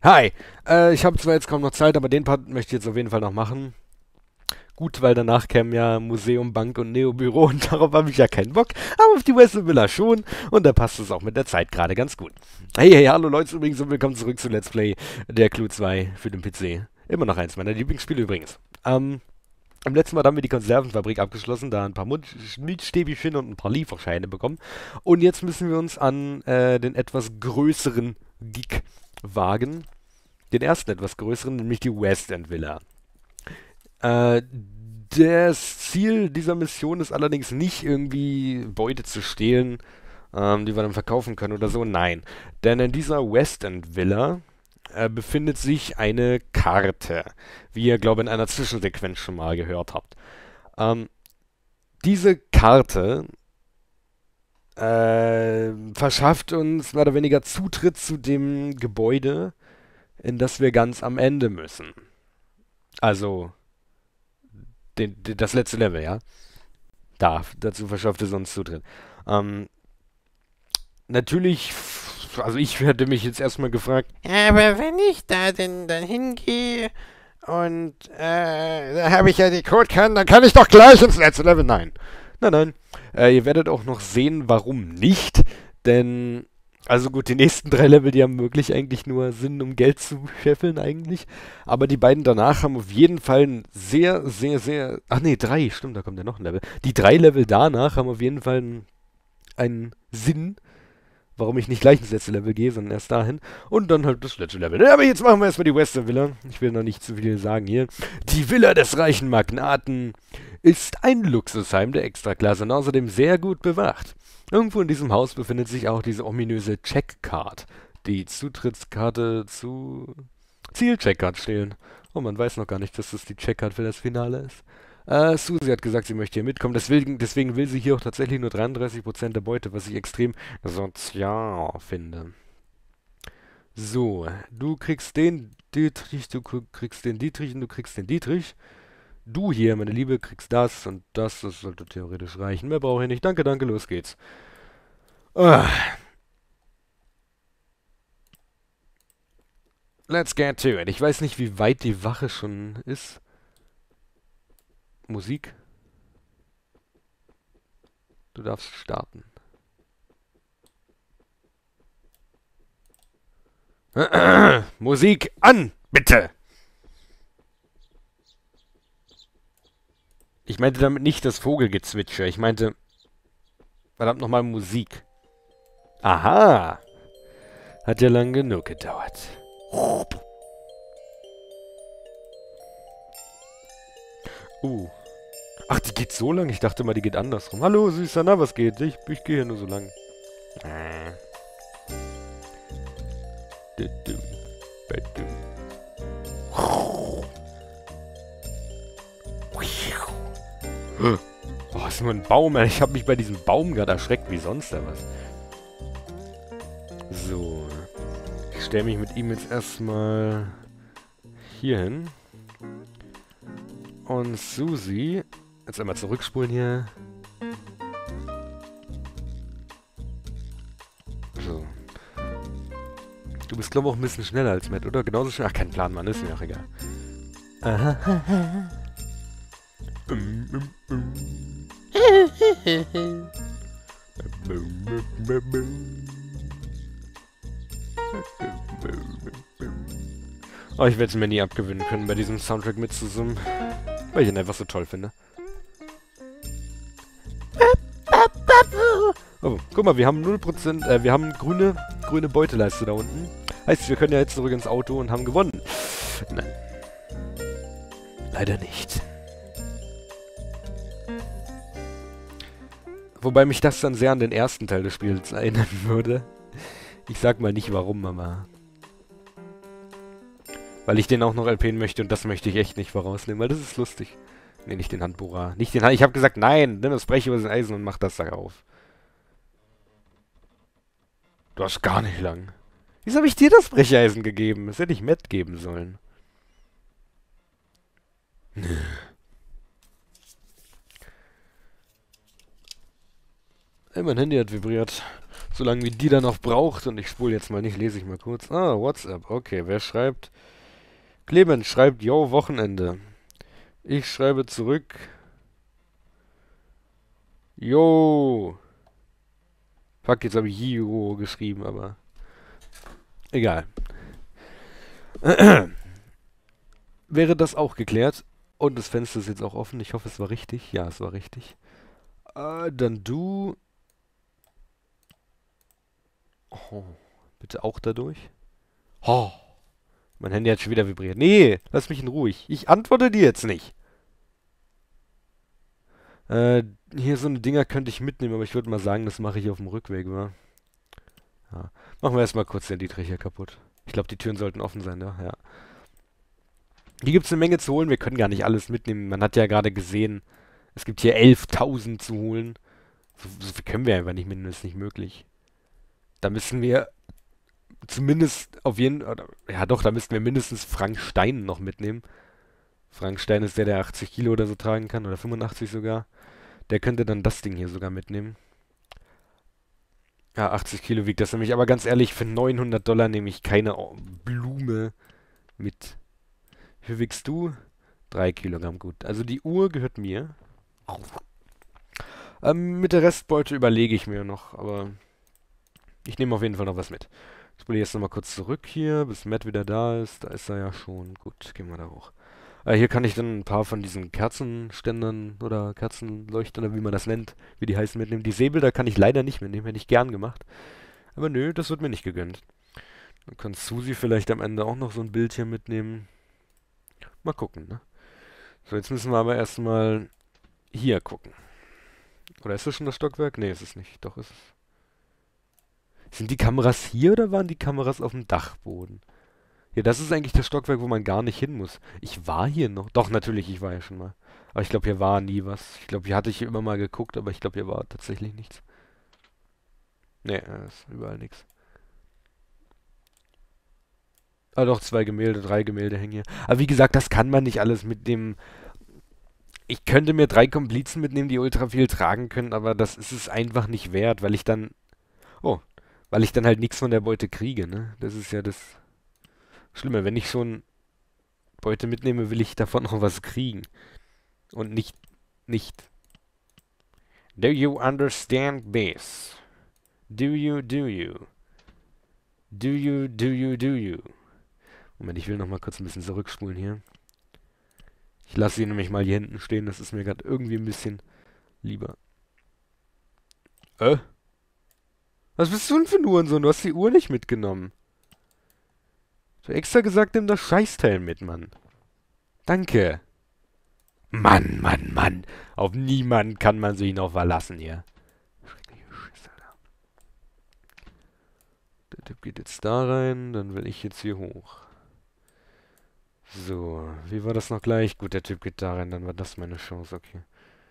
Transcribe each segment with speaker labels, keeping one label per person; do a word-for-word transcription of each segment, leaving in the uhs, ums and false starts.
Speaker 1: Hi, äh, ich habe zwar jetzt kaum noch Zeit, aber den Part möchte ich jetzt auf jeden Fall noch machen. Gut, weil danach kämen ja Museum, Bank und Neo-Büro und darauf habe ich ja keinen Bock, aber auf die Western Villa schon und da passt es auch mit der Zeit gerade ganz gut. Hey, hey, hallo Leute übrigens und willkommen zurück zu Let's Play der Clue zwei für den P C. Immer noch eins meiner Lieblingsspiele übrigens. Ähm, Im letzten Mal haben wir die Konservenfabrik abgeschlossen, da ein paar Milchstäbchen und ein paar Lieferscheine bekommen. Und jetzt müssen wir uns an äh, den etwas größeren Gig wagen. Den ersten etwas größeren, nämlich die West End Villa. Äh, das Ziel dieser Mission ist allerdings nicht irgendwie Beute zu stehlen, ähm, die wir dann verkaufen können oder so. Nein. Denn in dieser West End Villa äh, befindet sich eine Karte, wie ihr, glaube ich, in einer Zwischensequenz schon mal gehört habt. Ähm, diese Karte äh, verschafft uns mehr oder weniger Zutritt zu dem Gebäude, in das wir ganz am Ende müssen. Also den, den, das letzte Level, ja. Da, dazu verschafft es uns Zutritt. Ähm, natürlich, also ich hätte mich jetzt erstmal gefragt,
Speaker 2: Aber wenn ich da denn dann hingehe und äh, da habe ich ja die Codekarten, dann kann ich doch gleich ins letzte Level.
Speaker 1: nein. Nein, nein. Äh, ihr werdet auch noch sehen, warum nicht. Denn, also gut, die nächsten drei Level, die haben wirklich eigentlich nur Sinn, um Geld zu scheffeln eigentlich. Aber die beiden danach haben auf jeden Fall ein sehr, sehr, sehr... Ach nee, drei, stimmt, da kommt ja noch ein Level. Die drei Level danach haben auf jeden Fall einen, einen Sinn, warum ich nicht gleich ins letzte Level gehe, sondern erst dahin. Und dann halt das letzte Level. Aber jetzt machen wir erstmal die Western Villa. Ich will noch nicht zu viel sagen hier. Die Villa des reichen Magnaten ist ein Luxusheim der Extraklasse und außerdem sehr gut bewacht. Irgendwo in diesem Haus befindet sich auch diese ominöse Checkcard. Die Zutrittskarte zu Ziel-Checkcard stehlen. Oh, man weiß noch gar nicht, dass das die Checkcard für das Finale ist. Äh, Susi hat gesagt, sie möchte hier mitkommen. Deswegen, deswegen will sie hier auch tatsächlich nur dreiunddreißig Prozent der Beute, was ich extrem sozial finde. So, du kriegst den Dietrich, du kriegst den Dietrich und du kriegst den Dietrich. Du hier, meine Liebe, kriegst das und das. Das sollte theoretisch reichen. Mehr brauche ich nicht. Danke, danke, los geht's. Ah, let's get to it. Ich weiß nicht, wie weit die Wache schon ist. Musik, du darfst starten. Musik an, bitte! Ich meinte damit nicht das Vogelgezwitscher. Ich meinte, verdammt nochmal Musik. Aha! Hat ja lang genug gedauert. Uh. Ach, die geht so lang? Ich dachte mal, die geht andersrum. Hallo, Süßer, na, was geht? Ich, ich gehe hier nur so lang. Äh. Oh, ist nur ein Baum. Ich habe mich bei diesem Baum gerade erschreckt, wie sonst da was. So. Ich stelle mich mit ihm jetzt erstmal hier hin. Und Susi. Jetzt einmal zurückspulen hier. So. Du bist, glaube ich, auch ein bisschen schneller als Matt, oder? Genauso schnell. Ach, kein Plan, Mann. Ist mir auch egal. Aha. Um, um, um. Oh, ich werde es mir nie abgewöhnen können, bei diesem Soundtrack mitzusummen. Weil ich ihn einfach so toll finde. Oh, guck mal, wir haben null Prozent, äh, wir haben grüne, grüne Beuteleiste da unten. Heißt, wir können ja jetzt zurück ins Auto und haben gewonnen. Nein. Leider nicht. Wobei mich das dann sehr an den ersten Teil des Spiels erinnern würde. Ich sag mal nicht warum, aber... Weil ich den auch noch L P'n möchte und das möchte ich echt nicht vorausnehmen, weil das ist lustig. Nee, nicht den Handbohrer. Nicht den Hand... Ich habe gesagt, nein, nimm das Brecheisen und mach das da auf. Du hast gar nicht lang. Wieso habe ich dir das Brecheisen gegeben? Das hätte ich Matt geben sollen. Hey, mein Handy hat vibriert. Solange wie die da noch braucht, und ich spule jetzt mal nicht, lese ich mal kurz. Ah, WhatsApp, okay, wer schreibt? Clemens schreibt, yo, Wochenende. Ich schreibe zurück, yo. Fuck, jetzt habe ich yo geschrieben, aber egal. Wäre das auch geklärt? Und das Fenster ist jetzt auch offen. Ich hoffe, es war richtig. Ja, es war richtig. Äh, dann du. Oh, bitte auch dadurch. Oh, mein Handy hat schon wieder vibriert. Nee, lass mich in Ruhe. Ich, ich antworte dir jetzt nicht. Äh, hier so eine Dinger könnte ich mitnehmen, aber ich würde mal sagen, das mache ich auf dem Rückweg, wa? Ja. Machen wir erstmal kurz den Dietrich hier kaputt. Ich glaube, die Türen sollten offen sein, ja? Ja. Hier gibt es eine Menge zu holen. Wir können gar nicht alles mitnehmen. Man hat ja gerade gesehen, es gibt hier elftausend zu holen. So, so viel können wir einfach nicht mitnehmen, das ist nicht möglich. Da müssen wir zumindest auf jeden Fall, ja doch, da müssten wir mindestens Frank Stein noch mitnehmen. Frank Stein ist der, der achtzig Kilo oder so tragen kann, oder fünfundachtzig sogar. Der könnte dann das Ding hier sogar mitnehmen. Ja, achtzig Kilo wiegt das nämlich, aber ganz ehrlich, für neunhundert Dollar nehme ich keine Blume mit. Wie viel wiegst du? drei Kilogramm, gut. Also die Uhr gehört mir. Ähm, mit der Restbeute überlege ich mir noch, aber ich nehme auf jeden Fall noch was mit. Ich will jetzt nochmal kurz zurück hier, bis Matt wieder da ist. Da ist er ja schon. Gut, gehen wir da hoch. Äh, hier kann ich dann ein paar von diesen Kerzenständern oder Kerzenleuchtern, oder wie man das nennt, wie die heißen, mitnehmen. Die Säbel, da kann ich leider nicht mitnehmen, hätte ich gern gemacht. Aber nö, das wird mir nicht gegönnt. Dann kann Susi vielleicht am Ende auch noch so ein Bild hier mitnehmen. Mal gucken, ne? So, jetzt müssen wir aber erstmal hier gucken. Oder ist das schon das Stockwerk? Nee, ist es nicht. Doch, ist es. Sind die Kameras hier oder waren die Kameras auf dem Dachboden? Ja, das ist eigentlich das Stockwerk, wo man gar nicht hin muss. Ich war hier noch. Doch, natürlich, ich war ja schon mal. Aber ich glaube, hier war nie was. Ich glaube, hier hatte ich immer mal geguckt, aber ich glaube, hier war tatsächlich nichts. Nee, äh, ist überall nichts. Ah, doch, zwei Gemälde, drei Gemälde hängen hier. Aber wie gesagt, das kann man nicht alles mit dem. Ich könnte mir drei Komplizen mitnehmen, die ultra viel tragen können, aber das ist es einfach nicht wert, weil ich dann. Oh, weil ich dann halt nichts von der Beute kriege, ne? Das ist ja das Schlimme. Wenn ich schon Beute mitnehme, will ich davon noch was kriegen. Und nicht. Nicht. Do you understand this? Do you, do you? Do you, do you, do you? Moment, ich will noch mal kurz ein bisschen zurückspulen hier. Ich lasse sie nämlich mal hier hinten stehen, das ist mir gerade irgendwie ein bisschen lieber. Äh? Was bist du denn für ein Uhrensohn? Du hast die Uhr nicht mitgenommen. Ich hab extra gesagt, nimm das Scheißteil mit, Mann. Danke. Mann, Mann, Mann. Auf niemanden kann man sich noch verlassen hier. Schreckliche Scheiße, Alter. Der Typ geht jetzt da rein, dann will ich jetzt hier hoch. So, wie war das noch gleich? Gut, der Typ geht da rein, dann war das meine Chance, okay.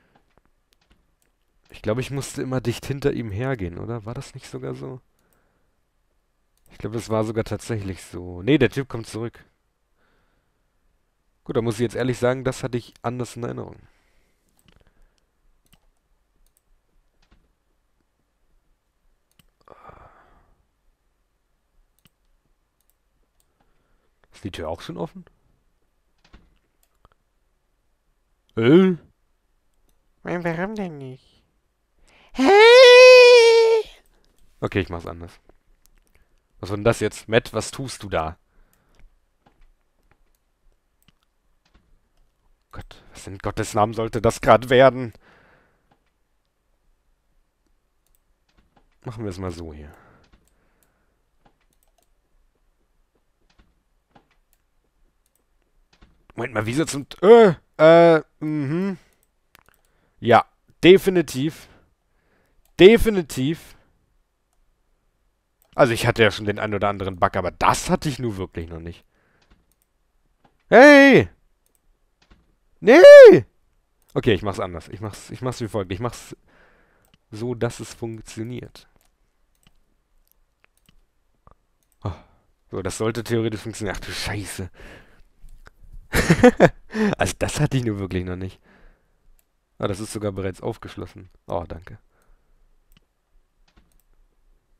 Speaker 1: Ich glaube, ich musste immer dicht hinter ihm hergehen, oder? War das nicht sogar so? Ich glaube, das war sogar tatsächlich so. Nee, der Typ kommt zurück. Gut, da muss ich jetzt ehrlich sagen, das hatte ich anders in Erinnerung. Ist die Tür auch schon offen? Äh?
Speaker 2: Warum denn nicht?
Speaker 3: Hey!
Speaker 1: Okay, ich mach's anders. Was war denn das jetzt? Matt, was tust du da? Gott, was in Gottes Namen sollte das gerade werden? Machen wir es mal so hier. Moment mal, wieso zum... Äh, äh, mhm. Ja, definitiv. Definitiv. Also ich hatte ja schon den ein oder anderen Bug, aber das hatte ich nur wirklich noch nicht. Hey! Nee! Okay, ich mach's anders. Ich mach's, ich mach's wie folgt. Ich mach's so, dass es funktioniert. Oh. So, das sollte theoretisch funktionieren. Ach du Scheiße. Also das hatte ich nur wirklich noch nicht. Ah, das ist sogar bereits aufgeschlossen. Oh, danke.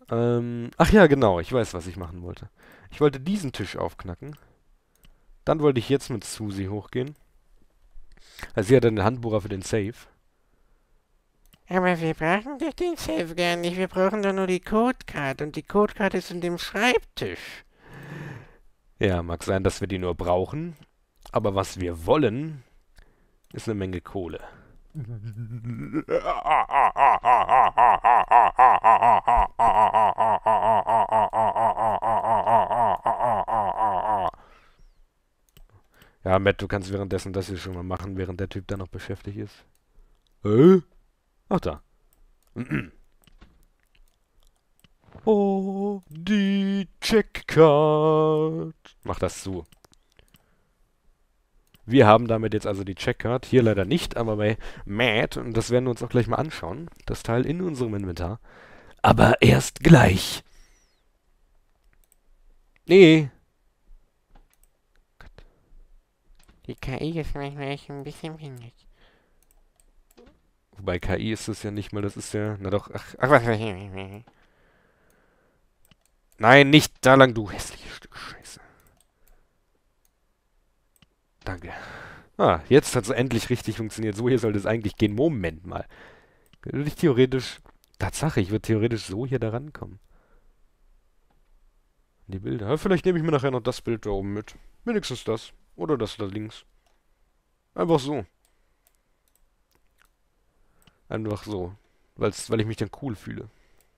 Speaker 1: Ähm, ach ja, genau, ich weiß, was ich machen wollte. Ich wollte diesen Tisch aufknacken. Dann wollte ich jetzt mit Susi hochgehen. Also sie hat einen Handbohrer für den Safe.
Speaker 2: Aber wir brauchen doch den Safe gar nicht. Wir brauchen doch nur die Codecard. Und die Codecard ist in dem Schreibtisch.
Speaker 1: Ja, mag sein, dass wir die nur brauchen. Aber was wir wollen, ist eine Menge Kohle. Ja, Matt, du kannst währenddessen das hier schon mal machen, während der Typ da noch beschäftigt ist. Hä? Ach, da. Oh, die Checkcard. Mach das zu. Wir haben damit jetzt also die Checkcard. Hier leider nicht, aber bei Matt. Und das werden wir uns auch gleich mal anschauen. Das Teil in unserem Inventar. Aber erst gleich. Nee.
Speaker 2: Die K I ist manchmal echt ein bisschen windig.
Speaker 1: Wobei K I ist es ja nicht mal, das ist ja... Na doch, ach, ach
Speaker 2: Was?
Speaker 1: nein, nicht da lang, du hässliches Stück Scheiße. Danke. Ah, jetzt hat es endlich richtig funktioniert. So hier sollte es eigentlich gehen. Moment mal. Würde ich theoretisch... Tatsache, ich würde theoretisch so hier da rankommen. Die Bilder. Ja, vielleicht nehme ich mir nachher noch das Bild da oben mit. Wenigstens das. Oder das da links. Einfach so. Einfach so. Weil's, weil ich mich dann cool fühle.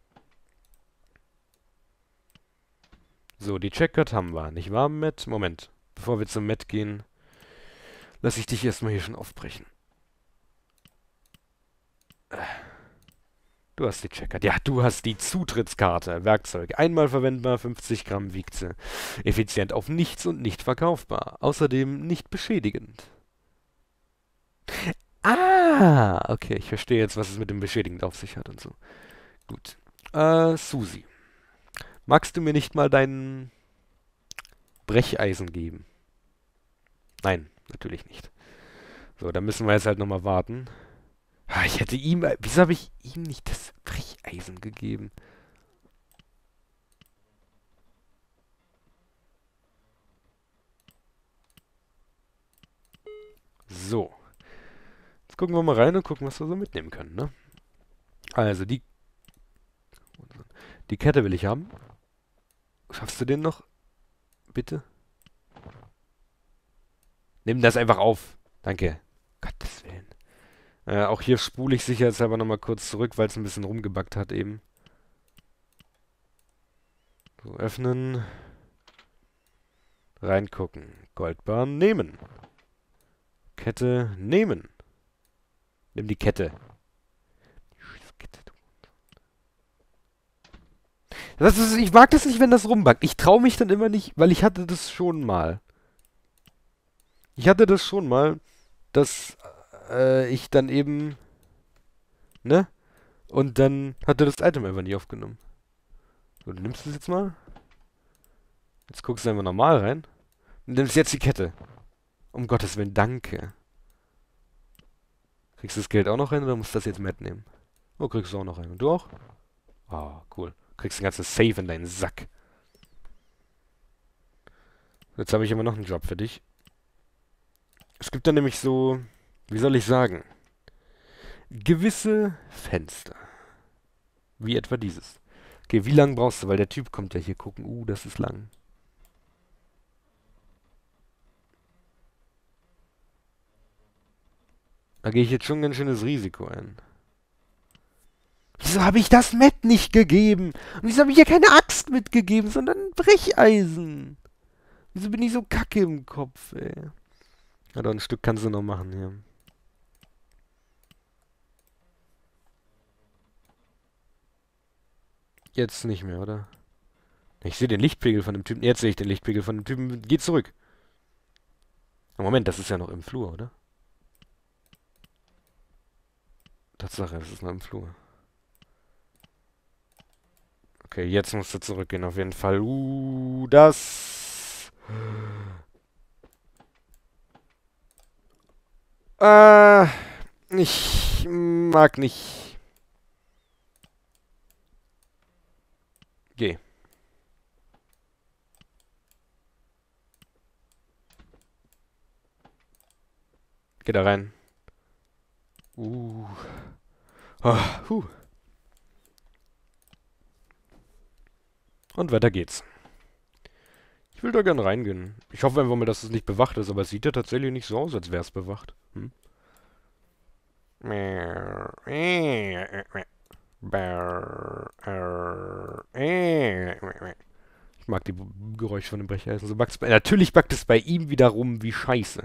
Speaker 1: So, die Checkcard haben wir. Nicht wahr, Matt? Moment. Bevor wir zum Matt gehen, lasse ich dich erstmal hier schon aufbrechen. Du hast die Checkcard. Ja, du hast die Zutrittskarte. Werkzeug. Einmal verwendbar, fünfzig Gramm wiegt sie. Effizient auf nichts und nicht verkaufbar. Außerdem nicht beschädigend. Ah, okay, ich verstehe jetzt, was es mit dem beschädigend auf sich hat und so. Gut. Äh, Susi. Magst du mir nicht mal dein Brecheisen geben? Nein, natürlich nicht. So, dann müssen wir jetzt halt nochmal warten. Ah, ich hätte ihm... Wieso habe ich ihm nicht das Brecheisen gegeben? So. Jetzt gucken wir mal rein und gucken, was wir so mitnehmen können, ne? Also, die... Die Kette will ich haben. Schaffst du den noch? Bitte? Nimm das einfach auf. Danke. Gottes Willen. Äh, auch hier spule ich sicherheitshalber nochmal kurz zurück, weil es ein bisschen rumgebackt hat eben. So, öffnen. Reingucken. Goldbahn nehmen. Kette nehmen. Nimm die Kette. Das ist, ich mag das nicht, wenn das rumbackt. Ich traue mich dann immer nicht, weil ich hatte das schon mal. Ich hatte das schon mal, dass äh, ich dann eben, ne? Und dann hatte das Item einfach nie aufgenommen. So, du nimmst es jetzt mal. Jetzt guckst du einfach normal rein. Und nimmst jetzt die Kette. Um Gottes Willen, danke. Kriegst du das Geld auch noch rein oder musst du das jetzt mitnehmen? Oh, kriegst du auch noch rein. Und du auch? Ah, cool. Kriegst ein ganzes Safe in deinen Sack. Jetzt habe ich immer noch einen Job für dich. Es gibt da nämlich so, wie soll ich sagen, gewisse Fenster. Wie etwa dieses. Okay, wie lang brauchst du? Weil der Typ kommt ja hier gucken. Uh, das ist lang. Da gehe ich jetzt schon ein ganz schönes Risiko ein. Wieso habe ich das Met nicht gegeben? Und wieso habe ich hier keine Axt mitgegeben, sondern ein Brecheisen? Wieso bin ich so kacke im Kopf, ey? Ja, doch, ein Stück kannst du noch machen, hier. Jetzt nicht mehr, oder? Ich sehe den Lichtpegel von dem Typen. Jetzt sehe ich den Lichtpegel von dem Typen. Geh zurück. Moment, das ist ja noch im Flur, oder? Tatsache, das ist noch im Flur. Okay, jetzt musst du zurückgehen, auf jeden Fall. Uh, das... Äh, ich mag nicht... Geh da rein. Uh. Oh, huh. Und weiter geht's. Ich will da gern reingehen. Ich hoffe einfach mal, dass es nicht bewacht ist, aber es sieht ja tatsächlich nicht so aus, als wäre es bewacht. Hm? Ich mag die Geräusche von dem Brecheisen. So backt's bei, natürlich backt es bei ihm wieder rum wie Scheiße.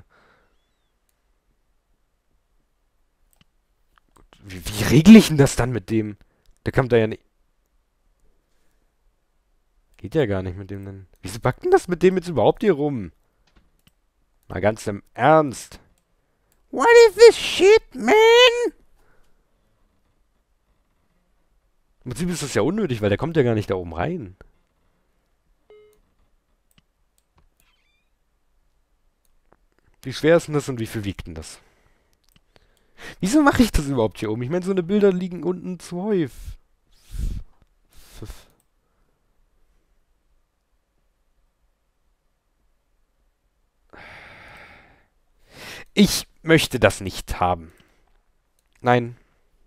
Speaker 1: Wie, wie regle ich denn das dann mit dem? Der kommt da ja nicht. Geht ja gar nicht mit dem dann. Wieso backt denn das mit dem jetzt überhaupt hier rum? Mal ganz im Ernst.
Speaker 2: What is this shit, man?
Speaker 1: Im Prinzip ist das ja unnötig, weil der kommt ja gar nicht da oben rein. Wie schwer ist denn das und wie viel wiegt denn das? Wieso mache ich das überhaupt hier oben? Ich meine, so eine Bilder liegen unten zu häufig. Ich möchte das nicht haben. Nein.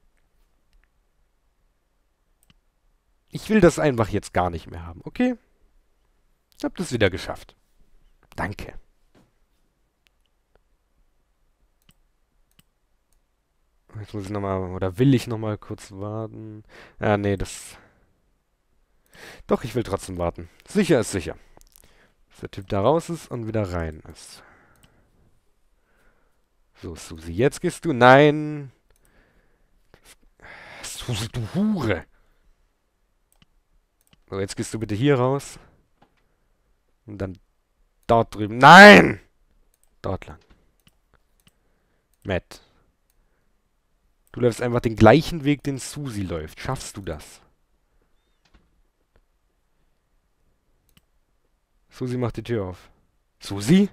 Speaker 1: Ich will das einfach jetzt gar nicht mehr haben, okay? Habt es wieder geschafft. Danke. Jetzt muss ich nochmal, oder will ich nochmal kurz warten? Ja, nee, das... Doch, ich will trotzdem warten. Sicher ist sicher. Dass der Typ da raus ist und wieder rein ist. So, Susi, jetzt gehst du... Nein! Susi, du Hure! So, jetzt gehst du bitte hier raus. Und dann dort drüben. Nein! Dort lang. Matt. Du läufst einfach den gleichen Weg, den Susi läuft. Schaffst du das? Susi macht die Tür auf. Susi?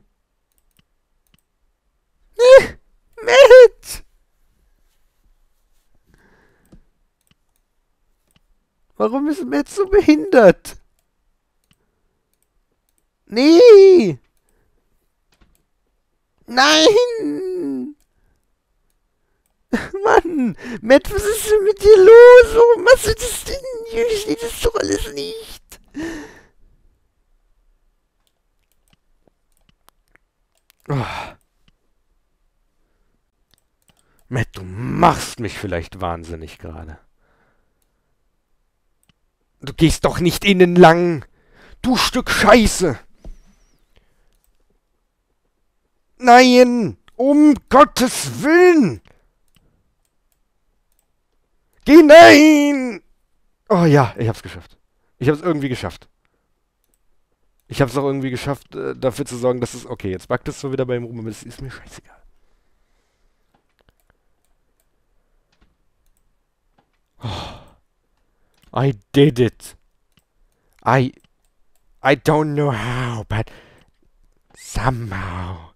Speaker 2: Matt! Warum ist Matt so behindert? Nee! Nein! Mann! Matt, was ist denn mit dir los? Warum machst du das denn? Hier steht das doch alles nicht.
Speaker 1: Oh. Matt, du machst mich vielleicht wahnsinnig gerade. Du gehst doch nicht innen lang! Du Stück Scheiße! Nein! Um Gottes Willen! Geh nein! Oh ja, ich hab's geschafft. Ich hab's irgendwie geschafft. Ich hab's auch irgendwie geschafft, äh, dafür zu sorgen, dass es... Okay, jetzt backt es so wieder bei ihm rum, aber das ist mir scheißegal. Oh. I did it. I... I don't know how, but... Somehow.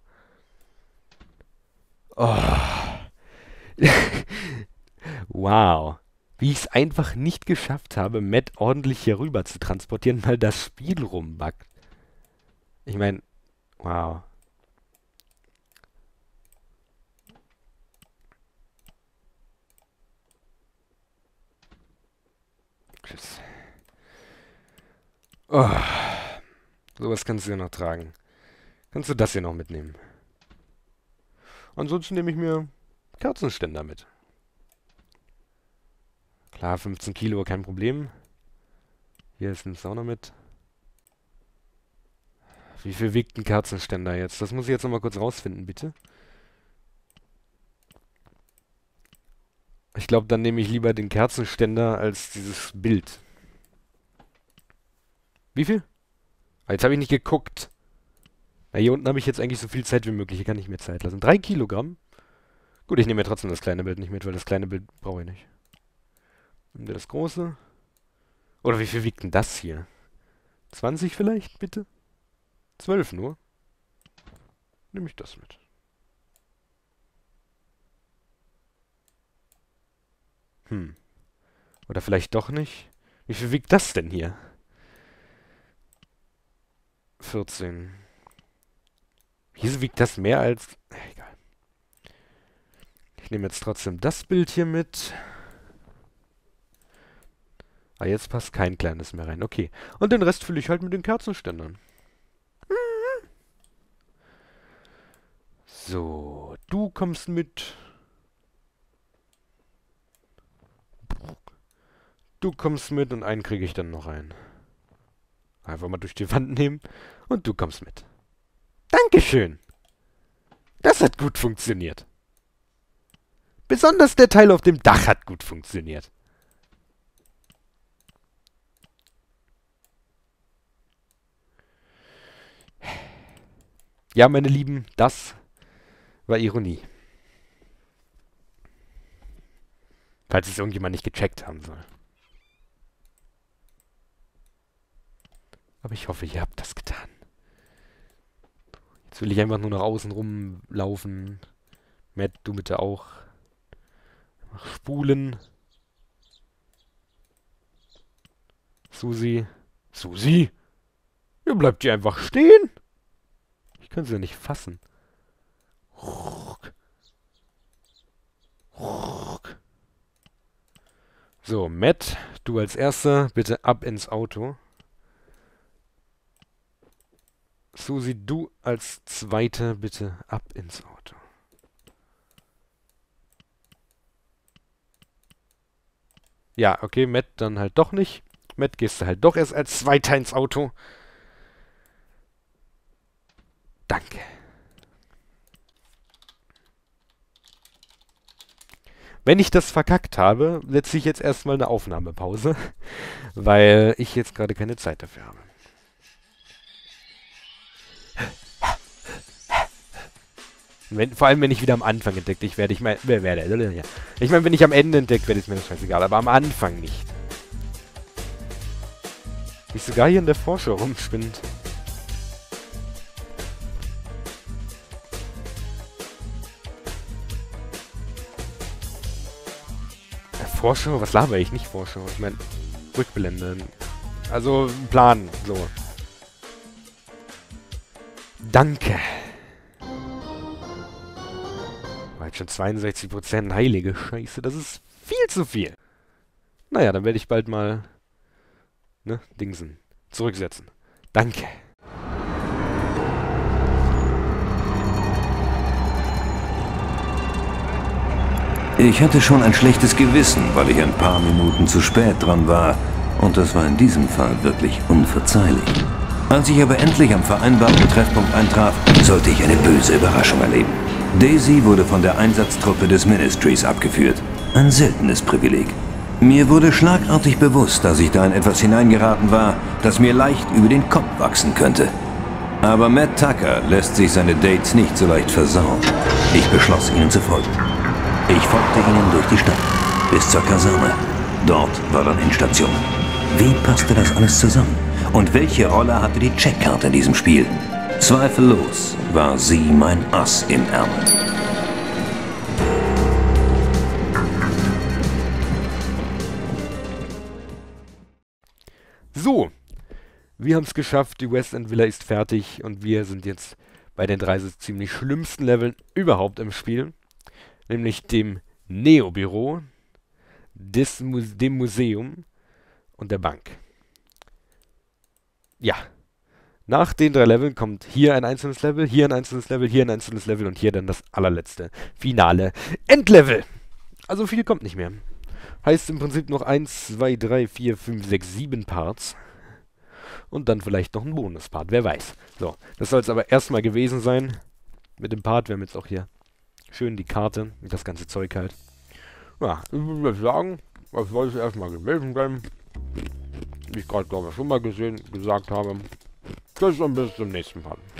Speaker 1: Oh. Wow. Wie ich es einfach nicht geschafft habe, Matt ordentlich hier rüber zu transportieren, weil das Spiel rumbackt. Ich meine, wow. Tschüss. Oh. Sowas kannst du ja noch tragen. Kannst du das hier noch mitnehmen? Ansonsten nehme ich mir Kerzenständer mit. Klar, fünfzehn Kilo, kein Problem. Hier ist ein Sauna mit. Wie viel wiegt ein Kerzenständer jetzt? Das muss ich jetzt nochmal kurz rausfinden, bitte. Ich glaube, dann nehme ich lieber den Kerzenständer als dieses Bild. Wie viel? Ah, jetzt habe ich nicht geguckt. Na, hier unten habe ich jetzt eigentlich so viel Zeit wie möglich. Hier kann ich mir Zeit lassen. Drei Kilogramm? Gut, ich nehme ja trotzdem das kleine Bild nicht mit, weil das kleine Bild brauche ich nicht. Nimm dir das große. Oder wie viel wiegt denn das hier? zwanzig vielleicht, bitte? zwölf nur? Nehme ich das mit. Hm. Oder vielleicht doch nicht? Wie viel wiegt das denn hier? vierzehn. Wieso wiegt das mehr als... Egal. Ich nehme jetzt trotzdem das Bild hier mit. Ah, jetzt passt kein kleines mehr rein. Okay. Und den Rest fülle ich halt mit den Kerzenständern. So, du kommst mit. Du kommst mit und einen kriege ich dann noch ein. Einfach mal durch die Wand nehmen und du kommst mit. Dankeschön. Das hat gut funktioniert. Besonders der Teil auf dem Dach hat gut funktioniert. Ja, meine Lieben, das war Ironie. Falls es irgendjemand nicht gecheckt haben soll. Aber ich hoffe, ihr habt das getan. Jetzt will ich einfach nur nach außen rumlaufen. Matt, du bitte auch. Spulen. Susi. Susi? Ihr bleibt hier einfach stehen. Ich kann sie ja nicht fassen. So, Matt, du als Erster, bitte ab ins Auto. Susi, du als Zweite, bitte ab ins Auto. Ja, okay, Matt dann halt doch nicht. Matt, gehst du halt doch erst als Zweiter ins Auto. Danke. Wenn ich das verkackt habe, setze ich jetzt erstmal eine Aufnahmepause, weil ich jetzt gerade keine Zeit dafür habe. Wenn, vor allem, wenn ich wieder am Anfang entdeckt, ich werde, ich meine, wer werde, ja. Ich meine, wenn ich am Ende entdeckt werde, ist mir das scheißegal, aber am Anfang nicht. Wie sogar hier in der Vorschau rumspinnt. Vorschau? Was laber ich? Nicht Vorschau. Ich meine, Rückblende. Also, Plan. So. Danke. War jetzt schon zweiundsechzig Prozent. Heilige Scheiße. Das ist viel zu viel. Naja, dann werde ich bald mal, ne, Dingsen, zurücksetzen. Danke.
Speaker 3: Ich hatte schon ein schlechtes Gewissen, weil ich ein paar Minuten zu spät dran war. Und das war in diesem Fall wirklich unverzeihlich. Als ich aber endlich am vereinbarten Treffpunkt eintraf, sollte ich eine böse Überraschung erleben. Daisy wurde von der Einsatztruppe des Ministries abgeführt. Ein seltenes Privileg. Mir wurde schlagartig bewusst, dass ich da in etwas hineingeraten war, das mir leicht über den Kopf wachsen könnte. Aber Matt Tucker lässt sich seine Dates nicht so leicht versauen. Ich beschloss, ihnen zu folgen. Ich folgte ihnen durch die Stadt, bis zur Kaserne. Dort war dann Endstation. Wie passte das alles zusammen? Und welche Rolle hatte die Checkkarte in diesem Spiel? Zweifellos war sie mein Ass im Ärmel.
Speaker 1: So, wir haben es geschafft, die West End Villa ist fertig und wir sind jetzt bei den drei so ziemlich schlimmsten Leveln überhaupt im Spiel. Nämlich dem Neo-Büro, des Mu dem Museum und der Bank. Ja, nach den drei Leveln kommt hier ein einzelnes Level, hier ein einzelnes Level, hier ein einzelnes Level und hier dann das allerletzte, finale Endlevel. Also viel kommt nicht mehr. Heißt im Prinzip noch eins, zwei, drei, vier, fünf, sechs, sieben Parts. Und dann vielleicht noch ein Bonuspart, wer weiß. So, das soll es aber erstmal gewesen sein mit dem Part. Wir haben jetzt auch hier schön die Karte und das ganze Zeug halt. Ja, ich würde sagen, das soll es erstmal gewesen sein. Wie ich gerade, glaube ich, schon mal gesehen, gesagt habe. Tschüss und bis zum nächsten Mal.